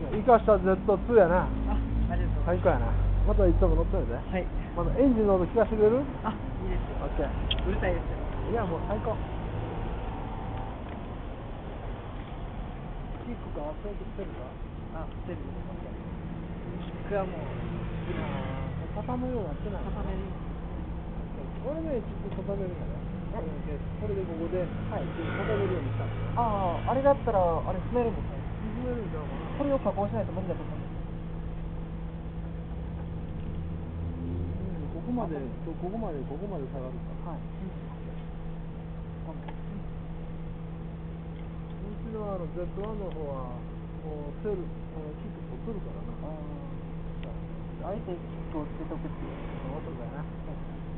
生かした Z2 やな。 ありがとうございます。 最高やな。またいつも乗ってるで。 はい。 またエンジンの音聞かせてくれる？ いいですよ。 オッケー。 うるさいですよ。 いや、もう最高。キックか、そういうことしてるか？ セルです。僕はもう、 畳むようになってない。 固める。 俺ね、ちょっと畳めるんだね。これでここで、はい、畳めるようにしたんだよ。 あれだったら、あれ踏めるんですね。 踏めるんだもん。 これを加工しないと無理だと思うんです。 ここまで下がるか。 はい。 うちのZ1 の方は、もうキック取っとるからな。 あえてキックをつけとくっていう。 そうだよな。